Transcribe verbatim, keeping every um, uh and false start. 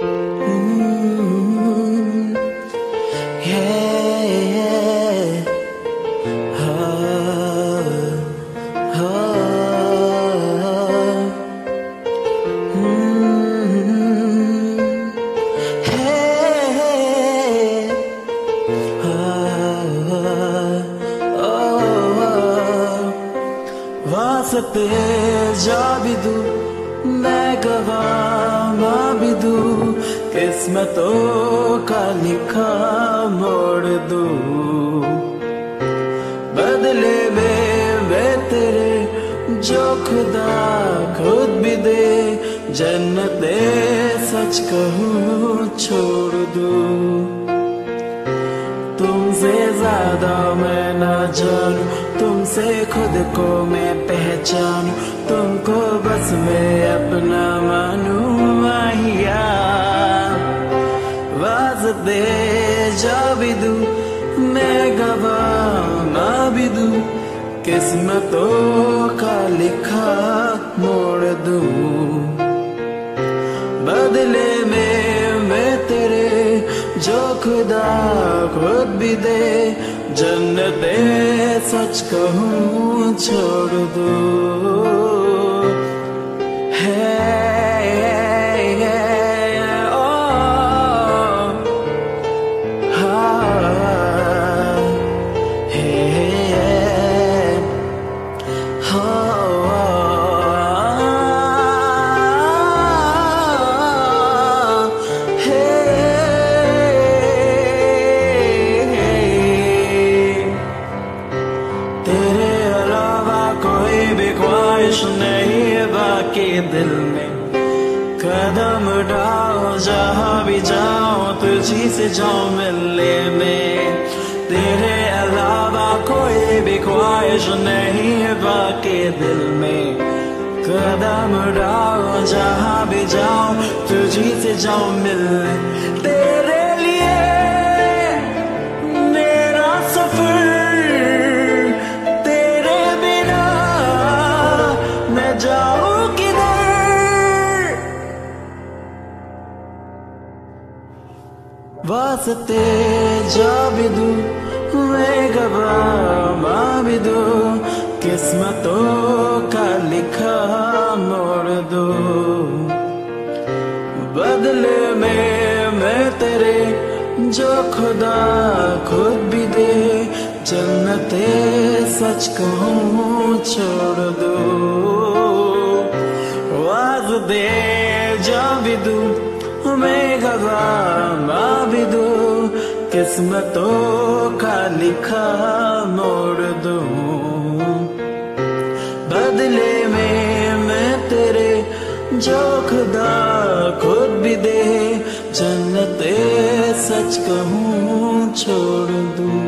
Mm, yeah, yeah. Oh, oh, mm, hey, oh, oh, वास्ते जा भी दूं मैं गवाह भी दूं किस्मतों का लिखा मोड़ दूं बदले में मैं तेरे जो खुदा खुद भी दे जन्नते सच कहूँ छोड़ दूं तुमसे ज्यादा मैं ना जानूं तुमसे खुद को मैं पहचानूं तुमको बस मैं अपना मानूं माहिया वास्ते जा भी दूं मैं गवाह ना भी दूं किस्मतों का लिखा मोड़ दूं बदले में मैं तेरे जो खुदा खुद भी दे जन्नते सच कहूँ छोड़ दूं है नहीं बाकी दिल में कदम डालो जहाँ भी जाओ तुझी से जाओ मिलने में तेरे अलावा कोई भी ख्वाहिश नहीं बाकी दिल में कदम डालो जहाँ भी जाओ तुझी से जाओ मिलने तेरे लिए मेरा सफर वास्ते जा भी दूं मैं गवाह भी दूं किस्मतों का लिखा मोड़ दूं बदले में मैं तेरे जो खुदा खुद भी दे जन्नते सच कहूँ छोड़ दूं वास्ते जा भी दूं मैं गवाह भी दूं किस्मतों का लिखा मोड़ दूं बदले में मैं तेरे जो खुदा खुद भी दे जन्नते सच कहूँ छोड़ दूं।